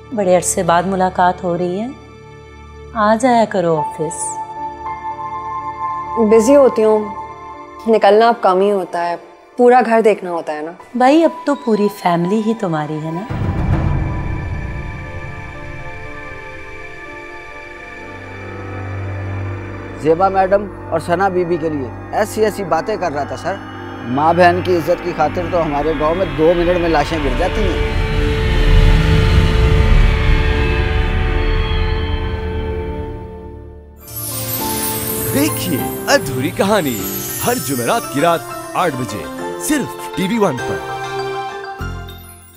बड़े अरसे बाद मुलाकात हो रही है, आ जाया करो ऑफिस। बिजी होती हूँ, निकलना अब कम ही होता है, पूरा घर देखना होता है ना। भाई अब तो पूरी फैमिली ही तुम्हारी है ना। ज़ेबा मैडम और सना बीबी के लिए ऐसी ऐसी बातें कर रहा था सर। माँ बहन की इज्जत की खातिर तो हमारे गांव में 2 मिनट में लाशें गिर जाती हैं। देखिए अधूरी कहानी हर जुमेरात की रात 8 बजे सिर्फ TV1 पर।